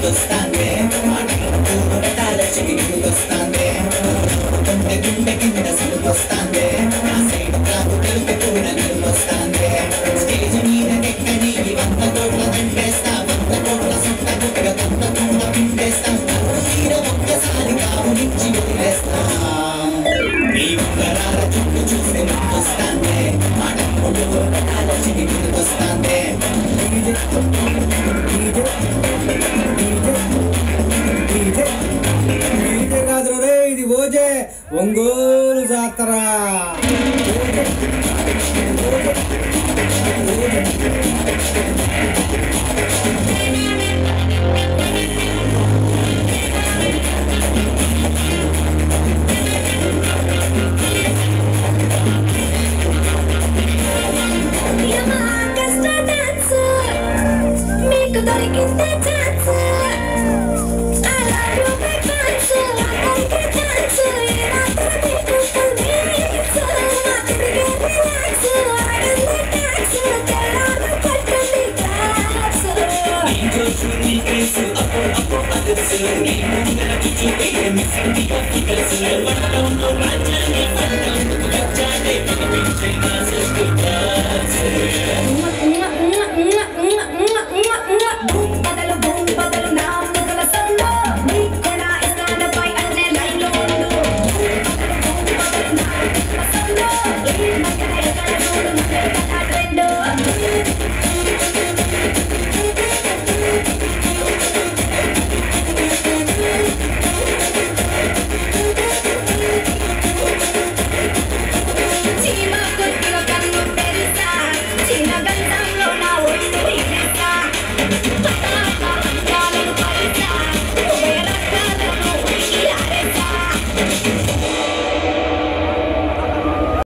గుర్తొస్తాందే మాటలు పెట్టాల చెవి గుర్తొస్తాందే గుండె గుండె కింద సులుకొస్తాందే నా సైడ్ కాదు తెలుపు కూడా నిలువొస్తాందే స్టేజ్ మీద ఎక్కని 100 కోట్ల దండేస్తా 100 కోట్ల సొంత గుట్టగా తొందరకుండా పిండేస్తా తీర ఒక్కసారి కావునిచ్చి వదిలేస్తా నీ ఉంగరాల చుట్టూ చూస్తే గుర్తొస్తాందే మాటలు పెట్టాల చెవి గుర్తొస్తాందే ఇది ఓజే ఒంగోలు జాతర Miss